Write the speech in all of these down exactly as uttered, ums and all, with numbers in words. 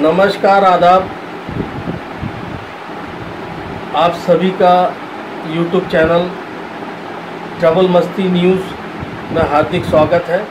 नमस्कार, आदाब। आप सभी का YouTube channel travel Masti news में हार्दिक स्वागत है।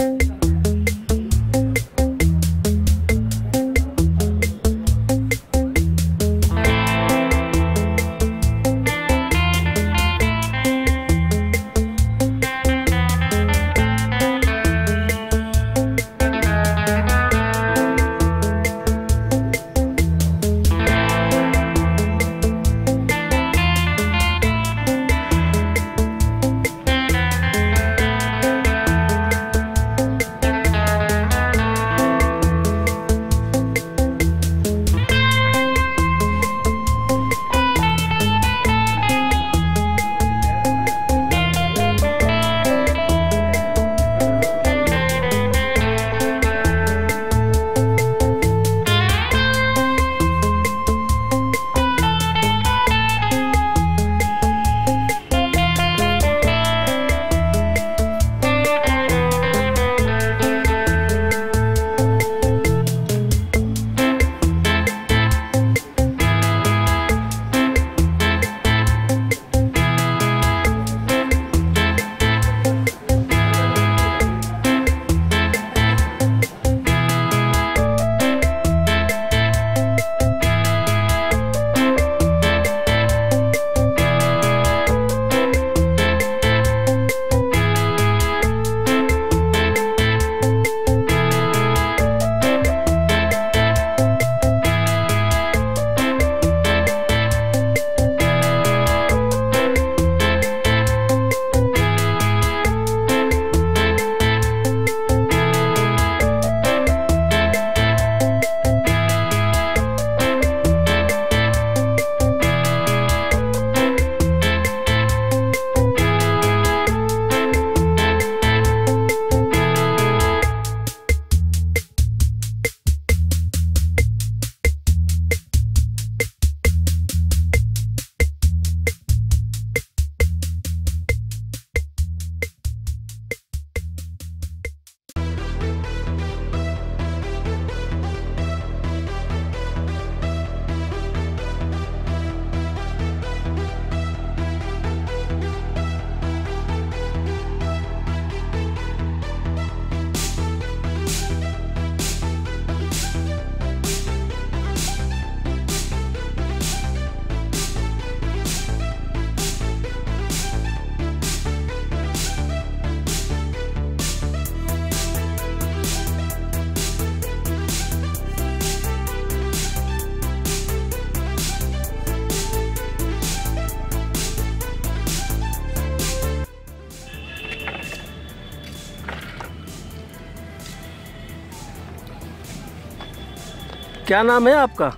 क्या नाम है आपका?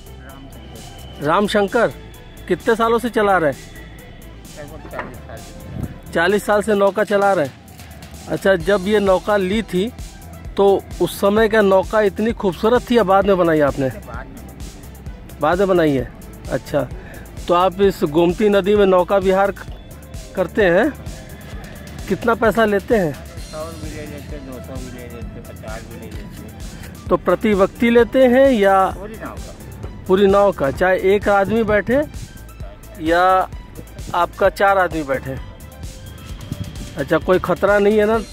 राम शंकर। कितने सालों से चला रहे हैं? चालीस साल से नौका चला रहे हैं। अच्छा, जब ये नौका ली थी तो उस समय का नौका इतनी खूबसूरत थी या बाद में बनाई आपने? बाद में बनाई है। अच्छा, तो आप इस गोमती नदी में नौका विहार करते हैं, कितना पैसा लेते हैं? सौ भी ले लेते, दो सौ भी ले लेते, पचास भी ले लेते। तो प्रति व्यक्ति लेते हैं या पूरी नाव का? पूरी नाव का, चाहे एक आदमी बैठे या आपका चार आदमी बैठे? अच्छा, कोई खतरा नहीं है ना?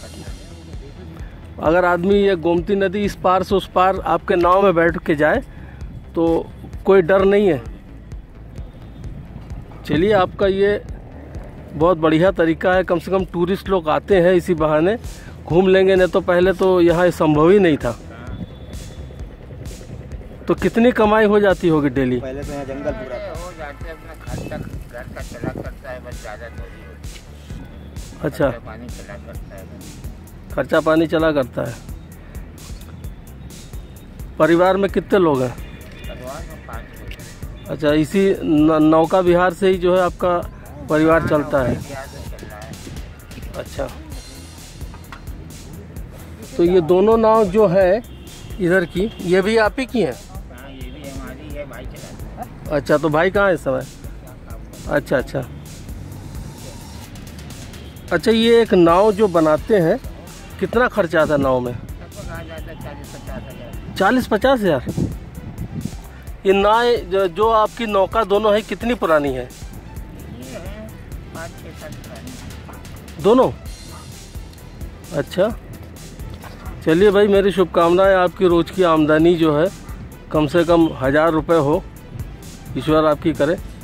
अगर आदमी ये गोमती नदी इस पार से उस पार आपके नाव में बैठ के जाए तो कोई डर नहीं है? चलिए, आपका ये बहुत बढ़िया तरीका है। कम से कम टूरिस्ट लोग आते हैं, इसी बहाने घूम लेंगे, नहीं तो पहले तो यहाँ संभव ही नहीं था। तो कितनी कमाई हो जाती होगी डेली? पहले तो यहाँ जंगल पूरा हो जाते, अपना खर्चा घर का चला करता है, बस ज़्यादा थोड़ी होती। अच्छा, पानी चला करता है, खर्चा पानी चला करता है। परिवार में कितने लोग हैं? परिवार में पाँच लोग। अच्छा, इसी नौका विहार से ही जो है आपका परिवार चलता है? अच्छा, तो ये दोनों नाव जो है इधर की, ये भी आप ही की हैं? ये भी हमारी है, भाई चलाता है। अच्छा, तो भाई कहाँ है इस समय? अच्छा अच्छा अच्छा, ये एक नाव जो बनाते हैं कितना खर्चा आता है नाव में? चालीस पचास हजार। चालीस पचास हजार ये नाव जो, जो आपकी नौका दोनों है कितनी पुरानी है? ये है पाँच छः साल पुरानी दोनों। अच्छा, चलिए भाई, मेरी शुभकामनाएं, आपकी रोज की आमदनी जो है कम से कम हजार रुपए हो, ईश्वर आपकी करे।